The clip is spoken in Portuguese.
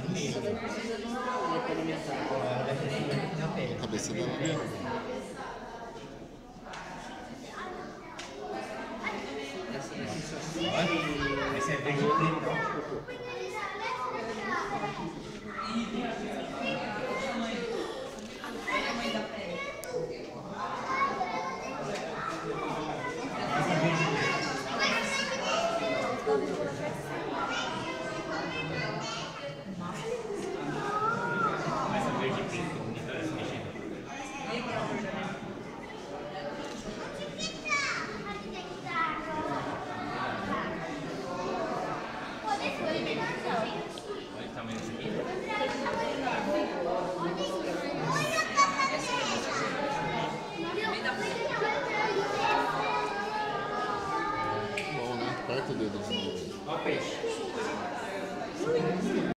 Essa daí precisa de uma dieta alimentar. A cabeça dela mesmo. Esse é verde então. Bom, né? Perto deles. Olha o peixe.